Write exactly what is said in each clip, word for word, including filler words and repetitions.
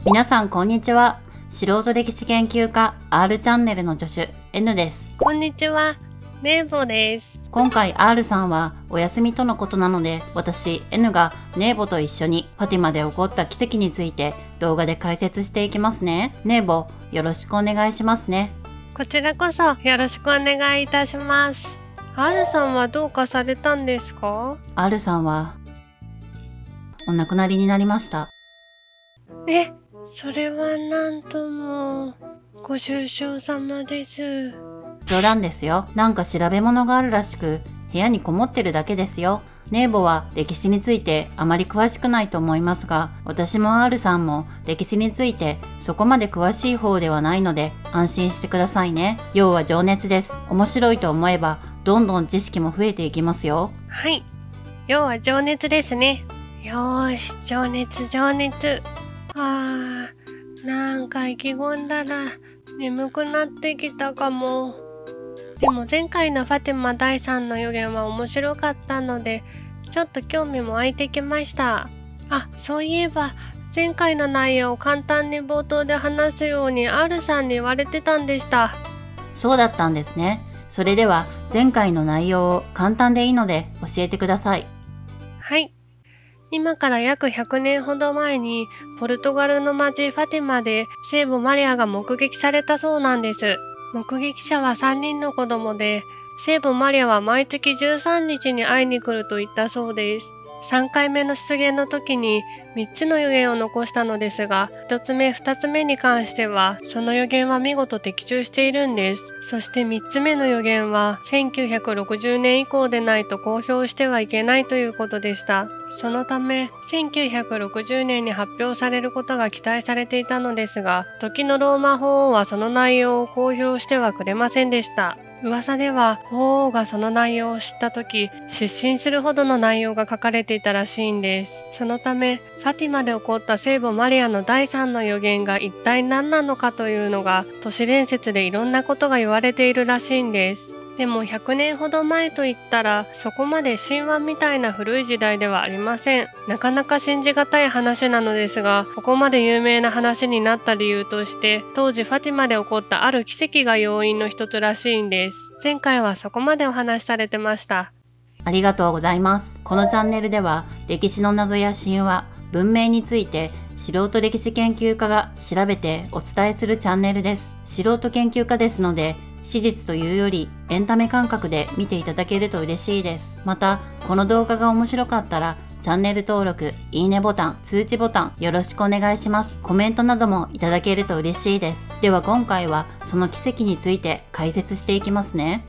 皆さんこんにちは。素人歴史研究家 R チャンネルの助手 N です。 こんにちは、ネーボです。 今回 R さんはお休みとのことなので、私 N がネーボと一緒にファティマで起こった奇跡について動画で解説していきますね。ネーボ、よろしくお願いしますね。 こちらこそよろしくお願いいたします。R さんはどうかされたんですか？ R さんはお亡くなりになりました。 え、それはなんともご愁傷様です。 冗談ですよ。なんか調べ物があるらしく部屋にこもってるだけですよ。ネーボは歴史についてあまり詳しくないと思いますが、私も R さんも歴史についてそこまで詳しい方ではないので安心してくださいね。要は情熱です。面白いと思えばどんどん知識も増えていきますよ。 はい、要は情熱ですね。よーし、情熱情熱。あー、なんか意気込んだら眠くなってきたかも。でも前回のファティマだいさんの予言は面白かったので、ちょっと興味も湧いてきました。あ、そういえば前回の内容を簡単に冒頭で話すように R さんに言われてたんでした。 そうだったんですね。それでは前回の内容を簡単でいいので教えてください。 はい。今から約ひゃくねんほど前にポルトガルの町ファティマで聖母マリアが目撃されたそうなんです。目撃者はさんにんの子供で、聖母マリアは毎月じゅうさんにちに会いに来ると言ったそうです。さんかいめの出現の時にみっつの予言を残したのですが、ひとつめふたつめに関してはその予言は見事的中しているんです。そしてみっつめの予言はせんきゅうひゃくろくじゅうねん以降でないと公表してはいけないということでした。そのためせんきゅうひゃくろくじゅうねんに発表されることが期待されていたのですが、時のローマ法王はその内容を公表してはくれませんでした。噂では法王がその内容を知った時、失神するほどの内容が書かれていたらしいんです。そのためファティマで起こった聖母マリアのだいさんの予言が一体何なのかというのが都市伝説でいろんなことが言われているらしいんです。でもひゃくねんほど前といったらそこまで神話みたいな古い時代ではありません。なかなか信じがたい話なのですが、ここまで有名な話になった理由として当時ファティマで起こったある奇跡が要因の一つらしいんです。前回はそこまでお話しされてました。 ありがとうございます。このチャンネルでは歴史の謎や神話、文明について素人歴史研究家が調べてお伝えするチャンネルです。素人研究家ですので史実というよりエンタメ感覚で見ていただけると嬉しいです。またこの動画が面白かったらチャンネル登録、いいねボタン、通知ボタンよろしくお願いします。コメントなどもいただけると嬉しいです。では今回はその奇跡について解説していきますね。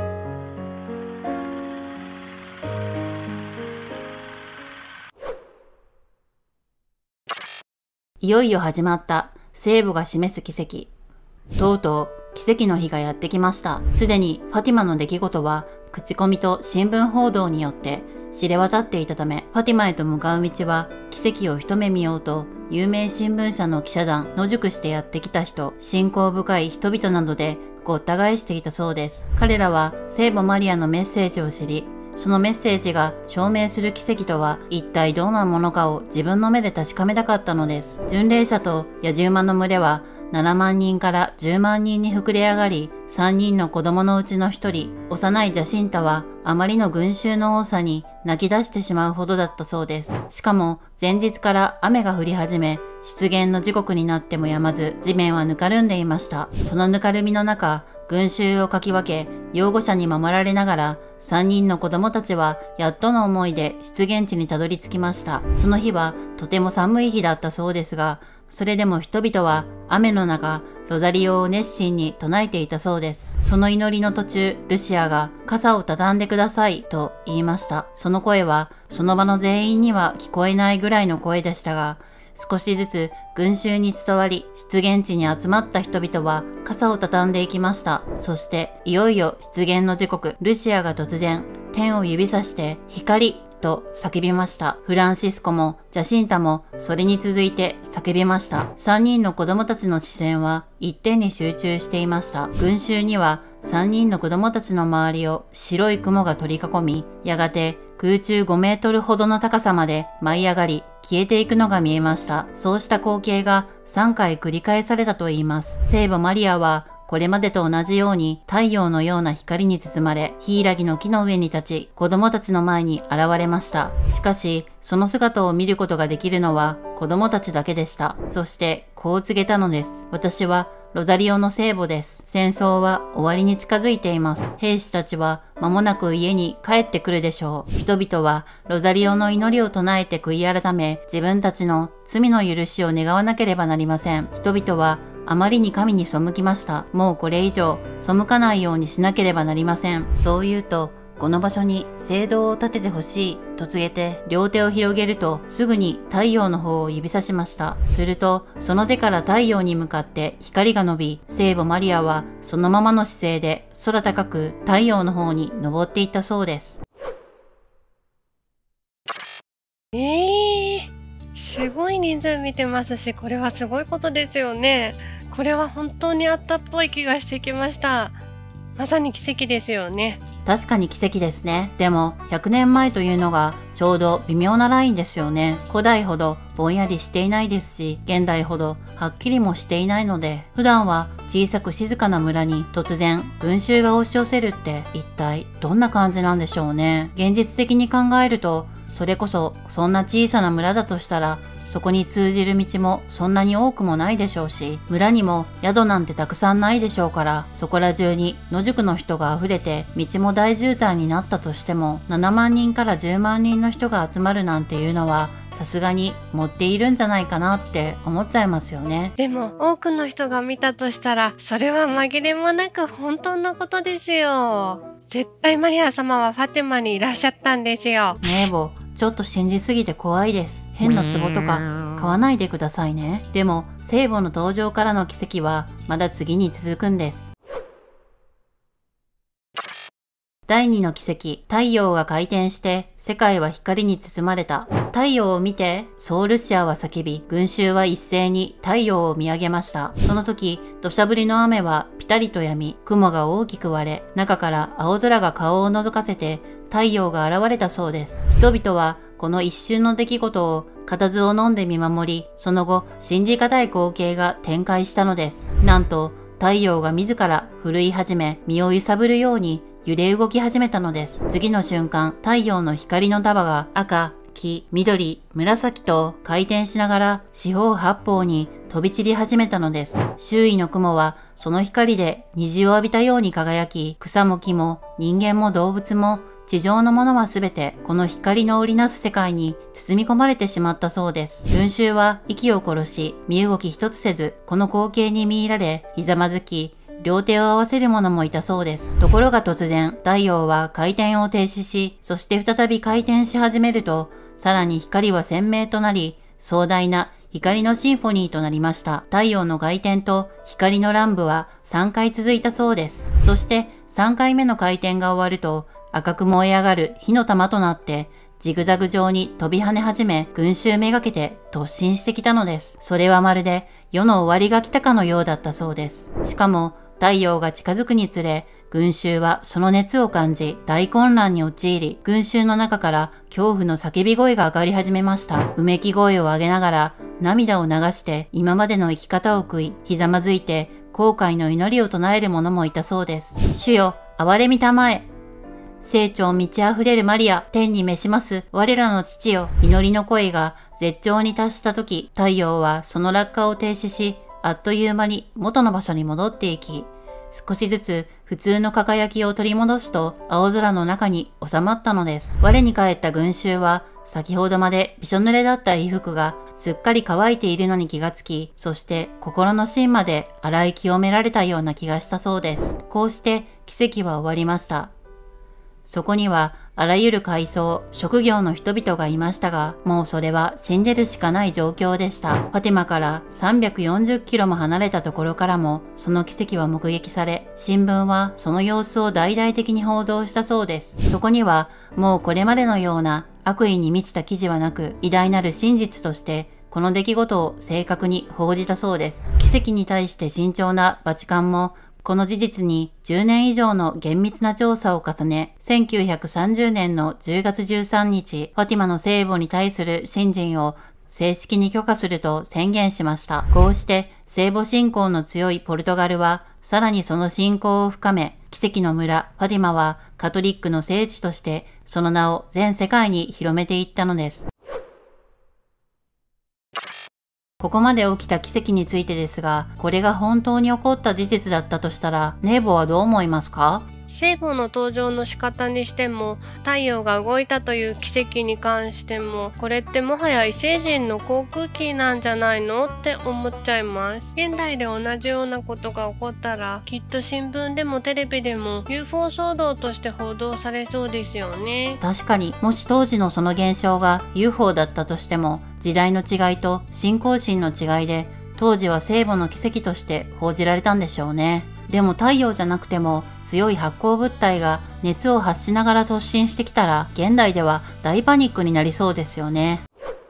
いよいよ始まった聖母が示す奇跡。とうとう奇跡の日がやってきました。すでにファティマの出来事は口コミと新聞報道によって知れ渡っていたため、ファティマへと向かう道は奇跡を一目見ようと有名新聞社の記者団、野宿してやってきた人、信仰深い人々などでごった返していたそうです。彼らは聖母マリアのメッセージを知り、そのメッセージが証明する奇跡とは一体どんなものかを自分の目で確かめたかったのです。巡礼者と野獣馬の群れはななまんにんからじゅうまんにんに膨れ上がり、さんにんの子供のうちのひとり、幼いジャシンタはあまりの群衆の多さに泣き出してしまうほどだったそうです。しかも前日から雨が降り始め、出現の時刻になってもやまず地面はぬかるんでいました。そのぬかるみの中、群衆をかき分け、擁護者に守られながらさんにんの子供たちはやっとの思いで出現地にたどり着きました。その日はとても寒い日だったそうですが、それでも人々は雨の中、ロザリオを熱心に唱えていたそうです。その祈りの途中、ルシアが傘を畳んでくださいと言いました。その声はその場の全員には聞こえないぐらいの声でしたが、少しずつ群衆に伝わり、出現地に集まった人々は傘を畳んでいきました。そしていよいよ出現の時刻、ルシアが突然天を指さして光と叫びました。フランシスコもジャシンタもそれに続いて叫びました。さんにんの子供たちの視線は一点に集中していました。群衆にはさんにんの子供たちの周りを白い雲が取り囲み、やがて空中ごメートルほどの高さまで舞い上がり、消えていくのが見えました。そうした光景がさんかい繰り返されたといいます。聖母マリアは、これまでと同じように太陽のような光に包まれ、ヒイラギの木の上に立ち、子供たちの前に現れました。しかし、その姿を見ることができるのは子供たちだけでした。そして、こう告げたのです。私はロザリオの聖母です。戦争は終わりに近づいています。兵士たちは間もなく家に帰ってくるでしょう。人々はロザリオの祈りを唱えて悔い改め、自分たちの罪の許しを願わなければなりません。人々はあまりに神に背きました。もうこれ以上背かないようにしなければなりません。そう言うと、この場所に聖堂を建ててほしいと告げて、両手を広げるとすぐに太陽の方を指さしました。すると、その手から太陽に向かって光が伸び、聖母マリアはそのままの姿勢で空高く太陽の方に昇っていったそうです。 えー、すごい人数見てますし、これはすごいことですよね。これは本当にあったっぽい気がしてきました。まさに奇跡ですよね。 確かに奇跡ですね。でも、ひゃくねんまえというのがちょうど微妙なラインですよね。古代ほどぼんやりしていないですし、現代ほどはっきりもしていないので、普段は小さく静かな村に突然群衆が押し寄せるって一体どんな感じなんでしょうね。現実的に考えると、それこそそんな小さな村だとしたら、そこに通じる道もそんなに多くもないでしょうし、村にも宿なんてたくさんないでしょうから、そこら中に野宿の人が溢れて、道も大渋滞になったとしても、ななまんにんからじゅうまんにんの人が集まるなんていうのは、さすがに持っているんじゃないかなって思っちゃいますよね。 でも多くの人が見たとしたら、それは紛れもなく本当のことですよ。絶対マリア様はファティマにいらっしゃったんですよ。 名簿、ちょっと信じすぎて怖いです。変な壺とか買わないでくださいね。でも、聖母の登場からの奇跡はまだ次に続くんです。だいにの奇跡、太陽が回転して世界は光に包まれた。太陽を見て、ソウルシアは叫び、群衆は一斉に太陽を見上げました。その時、土砂降りの雨はピタリと止み、雲が大きく割れ、中から青空が顔を覗かせて太陽が現れたそうです。人々はこの一瞬の出来事を固唾を飲んで見守り、その後、信じがたい光景が展開したのです。なんと、太陽が自ら震い始め、身を揺さぶるように揺れ動き始めたのです。次の瞬間、太陽の光の束が赤、黄、緑、紫と回転しながら四方八方に飛び散り始めたのです。周囲の雲はその光で虹を浴びたように輝き、草も木も人間も動物も地上のものはすべてこの光の織りなす世界に包み込まれてしまったそうです。群衆は息を殺し、身動き一つせず、この光景に見入られ、ひざまずき、両手を合わせる者もいたそうです。ところが突然、太陽は回転を停止し、そして再び回転し始めると、さらに光は鮮明となり、壮大な光のシンフォニーとなりました。太陽の回転と光の乱舞はさんかい続いたそうです。そしてさんかいめの回転が終わると、赤く燃え上がる火の玉となって、ジグザグ状に飛び跳ね始め、群衆めがけて突進してきたのです。それはまるで世の終わりが来たかのようだったそうです。しかも、太陽が近づくにつれ、群衆はその熱を感じ、大混乱に陥り、群衆の中から恐怖の叫び声が上がり始めました。うめき声を上げながら、涙を流して今までの生き方を悔い、ひざまずいて後悔の祈りを唱える者もいたそうです。主よ、憐れみたまえ。聖長満ち溢れるマリア、天に召します我らの父よ。祈りの声が絶頂に達した時、太陽はその落下を停止し、あっという間に元の場所に戻っていき、少しずつ普通の輝きを取り戻すと青空の中に収まったのです。我に返った群衆は先ほどまでびしょ濡れだった衣服がすっかり乾いているのに気がつき、そして心の芯まで洗い清められたような気がしたそうです。こうして奇跡は終わりました。そこにはあらゆる階層、職業の人々がいましたが、もうそれは信じるしかない状況でした。ファティマからさんびゃくよんじゅっキロも離れたところからも、その奇跡は目撃され、新聞はその様子を大々的に報道したそうです。そこには、もうこれまでのような悪意に満ちた記事はなく、偉大なる真実として、この出来事を正確に報じたそうです。奇跡に対して慎重なバチカンも、 この事実にじゅうねん以上の厳密な調査を重ね、せんきゅうひゃくさんじゅうねんのじゅうがつじゅうさんにち、ファティマの聖母に対する信心を正式に許可すると宣言しました。こうして聖母信仰の強いポルトガルは、さらにその信仰を深め、奇跡の村ファティマはカトリックの聖地としてその名を全世界に広めていったのです。ここまで起きた奇跡についてですが、これが本当に起こった事実だったとしたら、ネーボはどう思いますか？ 聖母の登場の仕方にしても、太陽が動いたという奇跡に関しても、これってもはや異星人の航空機なんじゃないのって思っちゃいます。現代で同じようなことが起こったら、きっと新聞でもテレビでも ユーフォー 騒動として報道されそうですよね。 確かに、もし当時のその現象が ユーフォー だったとしても、時代の違いと信仰心の違いで、当時は聖母の奇跡として報じられたんでしょうね。でも太陽じゃなくても強い発光物体が熱を発しながら突進してきたら現代では大パニックになりそうですよね。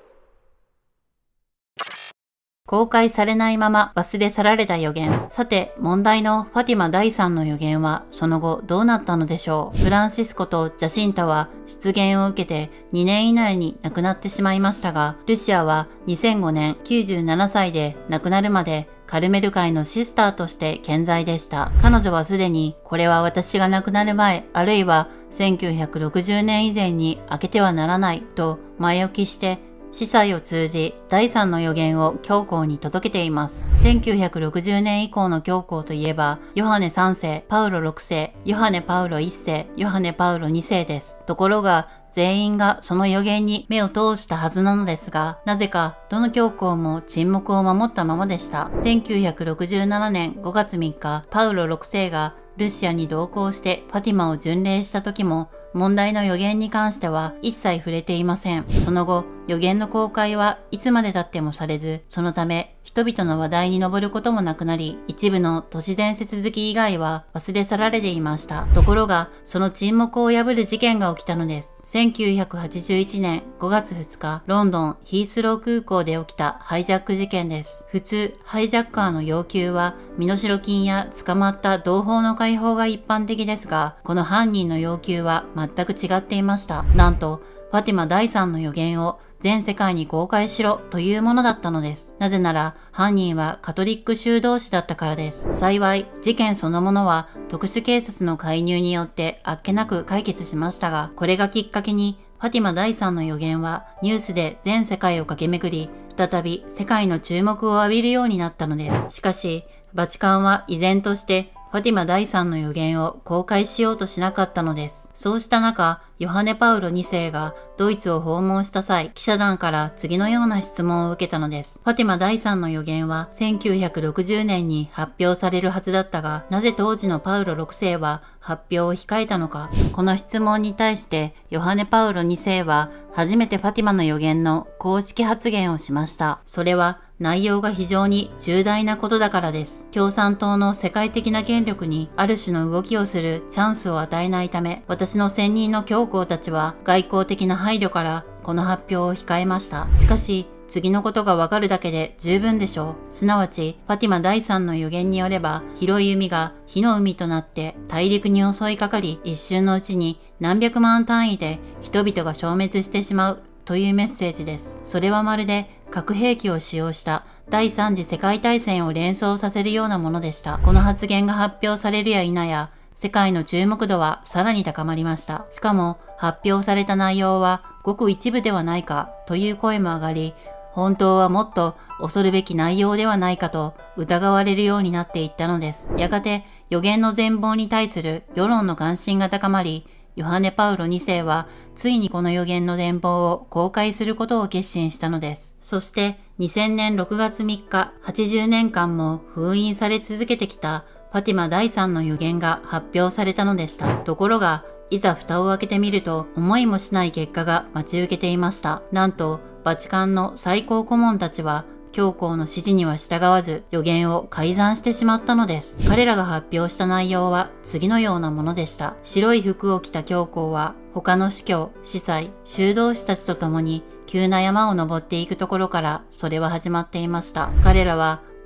公開されないまま忘れ去られた予言。さて、問題のファティマだいさんの予言はその後どうなったのでしょう。フランシスコとジャシンタは出現を受けてにねん以内に亡くなってしまいましたが、ルシアはにせんごねんきゅうじゅうななさいで亡くなるまでカルメル会のシスターとして健在でした。彼女はすでに、これは私が亡くなる前、あるいはせんきゅうひゃくろくじゅうねん以前に開けてはならないと前置きして、司祭を通じだいさんの予言を教皇に届けています。せんきゅうひゃくろくじゅうねん以降の教皇といえば、ヨハネさんせい、パウロろくせい、ヨハネパウロいっせい、ヨハネパウロにせいです。ところが、全員がその予言に目を通したはずなのですが、なぜかどの教皇も沈黙を守ったままでした。せんきゅうひゃくろくじゅうななねんごがつみっか、パウロろくせいがルシアに同行してファティマを巡礼した時も、問題の予言に関しては一切触れていません。その後、予言の公開はいつまで経ってもされず、そのため人々の話題に上ることもなくなり、一部の都市伝説好き以外は忘れ去られていました。ところが、その沈黙を破る事件が起きたのです。せんきゅうひゃくはちじゅういちねんごがつふつか、ロンドンヒースロー空港で起きたハイジャック事件です。普通、ハイジャッカーの要求は、身代金や捕まった同胞の解放が一般的ですが、この犯人の要求は全く違っていました。なんと、ファティマだいさんの予言を全世界に公開しろというものだったのです。なぜなら犯人はカトリック修道士だったからです。幸い事件そのものは特殊警察の介入によってあっけなく解決しましたが、これがきっかけにファティマだいさんの予言はニュースで全世界を駆け巡り、再び世界の注目を浴びるようになったのです。しかし、バチカンは依然としてファティマだいさんの予言を公開しようとしなかったのです。そうした中、ヨハネパウロにせいがドイツを訪問した際、記者団から次のような質問を受けたのです。ファティマだいさんの予言はせんきゅうひゃくろくじゅうねんに発表されるはずだったが、なぜ当時のパウロろくせいは発表を控えたのか。この質問に対してヨハネパウロにせいは初めてファティマの予言の公式発言をしました。それは内容が非常に重大なことだからです。共産党の世界的な権力にある種の動きをするチャンスを与えないため、私の専任の教皇たちは外交的な配慮からこの発表を控えました。しかし、次のことがわかるだけで十分でしょう。すなわち、ファティマだいさんの予言によれば、広い海が火の海となって大陸に襲いかかり、一瞬のうちに何百万単位で人々が消滅してしまうというメッセージです。それはまるで核兵器を使用した第三次世界大戦を連想させるようなものでした。この発言が発表されるや否や、世界の注目度はさらに高まりました。しかも、発表された内容はごく一部ではないかという声も上がり、本当はもっと恐るべき内容ではないかと疑われるようになっていったのです。やがて予言の全貌に対する世論の関心が高まり、ヨハネ・パウロにせいはついにこの予言の全貌を公開することを決心したのです。そしてにせんねんろくがつみっか、はちじゅうねんかんも封印され続けてきたファティマだいさんの予言が発表されたのでした。ところが、いざ蓋を開けてみると思いもしない結果が待ち受けていました。なんと、バチカンの最高顧問たちは教皇の指示には従わず予言を改ざんしてしまったのです。彼らが発表した内容は次のようなものでした。白い服を着た教皇は他の司教、司祭、修道士たちと共に急な山を登っていくところからそれは始まっていました。彼らは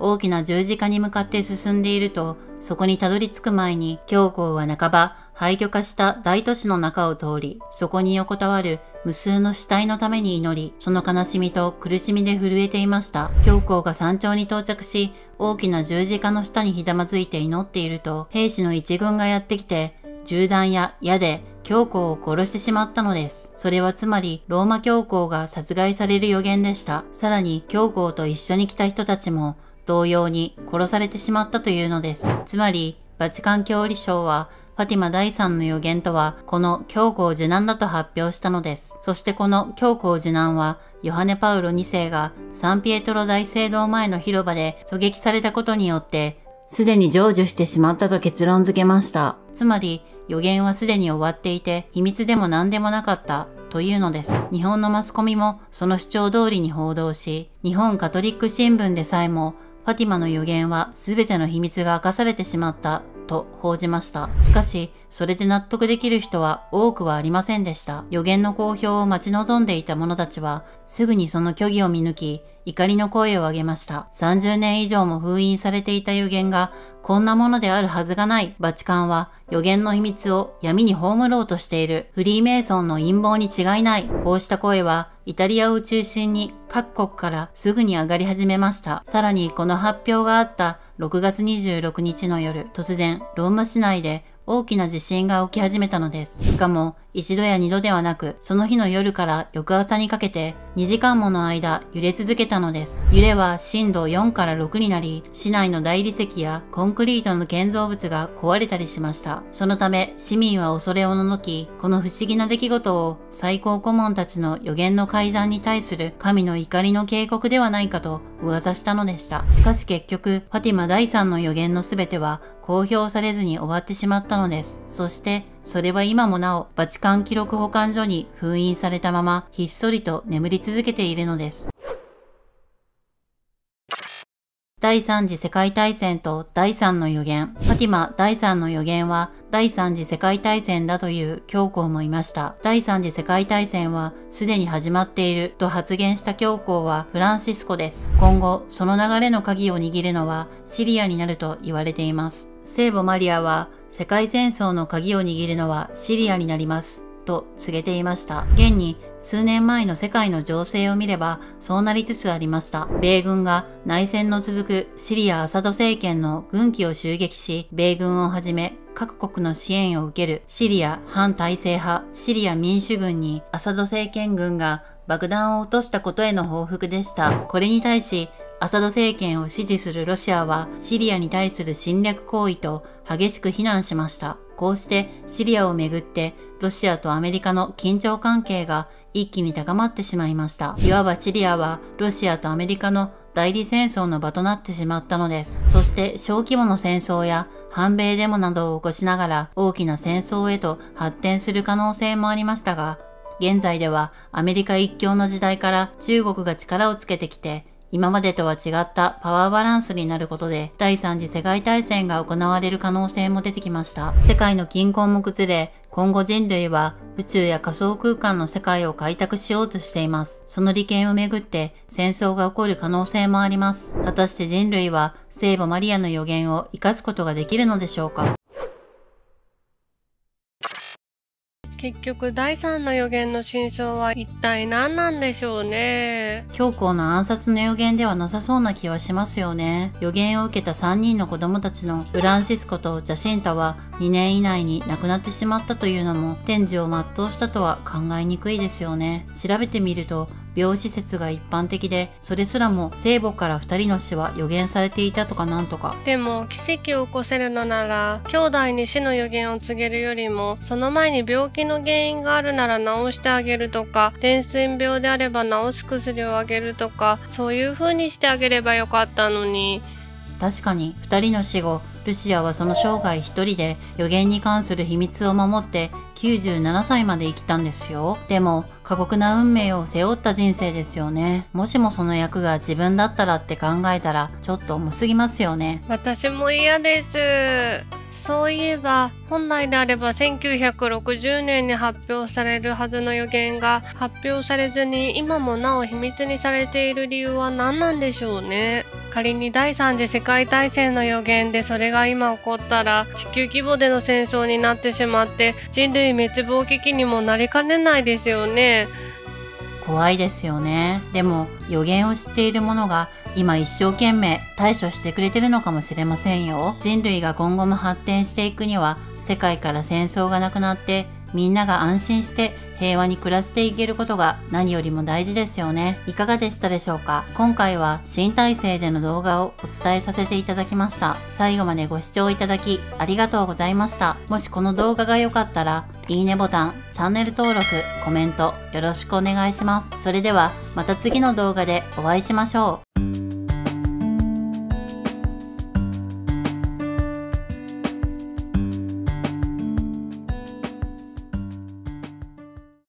大きな十字架に向かって進んでいると、そこにたどり着く前に、教皇は半ば廃墟化した大都市の中を通り、そこに横たわる無数の死体のために祈り、その悲しみと苦しみで震えていました。教皇が山頂に到着し、大きな十字架の下にひざまずいて祈っていると、兵士の一軍がやってきて、銃弾や矢で教皇を殺してしまったのです。それはつまり、ローマ教皇が殺害される予言でした。さらに、教皇と一緒に来た人たちも、同様に殺されてしまったというのです。つまり、バチカン教理省は、ファティマだいさんの予言とは、この教皇受難だと発表したのです。そしてこの教皇受難は、ヨハネ・パウロにせいがサンピエトロ大聖堂前の広場で狙撃されたことによって、すでに成就してしまったと結論付けました。つまり、予言はすでに終わっていて、秘密でも何でもなかったというのです。日本のマスコミもその主張通りに報道し、日本カトリック新聞でさえも、ファティマの予言は全ての秘密が明かされてしまったと報じました。しかし、それで納得できる人は多くはありませんでした。予言の公表を待ち望んでいた者たちは、すぐにその虚偽を見抜き、怒りの声を上げました。さんじゅうねん以上も封印されていた予言が、こんなものであるはずがない。バチカンは予言の秘密を闇に葬ろうとしている。フリーメイソンの陰謀に違いない。こうした声は、イタリアを中心に各国からすぐに上がり始めました。さらにこの発表があったろくがつにじゅうろくにちの夜、突然ローマ市内で大きな地震が起き始めたのです。しかも一度や二度ではなく、その日の夜から翌朝にかけてにじかんもの間揺れ続けたのです。揺れは震度よんからろくになり、市内の大理石やコンクリートの建造物が壊れたりしました。そのため市民は恐れおののき、この不思議な出来事を最高顧問たちの予言の改ざんに対する神の怒りの警告ではないかと噂したのでした。しかし結局、ファティマだいさんの予言のすべては公表されずに終わってしまったのです。そして、それは今もなお、バチカン記録保管所に封印されたまま、ひっそりと眠り続けているのです。第三次世界大戦と第三の予言。ファティマ第三の予言は第三次世界大戦だという教皇もいました。第三次世界大戦はすでに始まっていると発言した教皇はフランシスコです。今後、その流れの鍵を握るのはシリアになると言われています。聖母マリアは世界戦争の鍵を握るのはシリアになりますと告げていました。現に数年前の世界の情勢を見ればそうなりつつありました。米軍が内戦の続くシリア・アサド政権の軍機を襲撃し、米軍をはじめ各国の支援を受けるシリア反体制派シリア民主軍にアサド政権軍が爆弾を落としたことへの報復でした。これに対しアサド政権を支持するロシアはシリアに対する侵略行為と激しく非難しました。こうしてシリアをめぐってロシアとアメリカの緊張関係が一気に高まってしまいました。いわばシリアはロシアとアメリカの代理戦争の場となってしまったのです。そして小規模の戦争や反米デモなどを起こしながら大きな戦争へと発展する可能性もありましたが、現在ではアメリカ一強の時代から中国が力をつけてきて、今までとは違ったパワーバランスになることで第三次世界大戦が行われる可能性も出てきました。世界の均衡も崩れ、今後人類は宇宙や仮想空間の世界を開拓しようとしています。その利権をめぐって戦争が起こる可能性もあります。果たして人類は聖母マリアの予言を生かすことができるのでしょうか。 結局第三の予言の真相は一体何なんでしょうね。 教皇の暗殺の予言ではなさそうな気はしますよね。予言を受けたさんにんの子供たちのフランシスコとジャシンタはにねん以内に亡くなってしまったというのも天寿を全うしたとは考えにくいですよね。調べてみると病死説が一般的で、それすらも聖母からふたりの死は予言されていたとかなんとか。 でも奇跡を起こせるのなら兄弟に死の予言を告げるよりも、その前に病気の原因があるなら治してあげるとか、伝染病であれば治す薬をあげるとか、そういう風にしてあげればよかったのに。 確かにふたりの死後、ルシアはその生涯一人で予言に関する秘密を守ってきゅうじゅうななさいまで生きたんですよ。でも過酷な運命を背負った人生ですよね。もしもその役が自分だったらって考えたらちょっと重すぎますよね。 私も嫌です。 そういえば、本来であればせんきゅうひゃくろくじゅうねんに発表されるはずの予言が発表されずに今もなお秘密にされている理由は何なんでしょうね。仮に第三次世界大戦の予言でそれが今起こったら地球規模での戦争になってしまって人類滅亡危機にもなりかねないですよね。 怖いですよね。でも予言を知っている者が今一生懸命対処してくれてるのかもしれませんよ。人類が今後も発展していくには世界から戦争がなくなってみんなが安心して平和に暮らしていけることが何よりも大事ですよね。いかがでしたでしょうか。今回は新体制での動画をお伝えさせていただきました。最後までご視聴いただきありがとうございました。もしこの動画が良かったらいいねボタン、チャンネル登録、コメントよろしくお願いします。それではまた次の動画でお会いしましょう。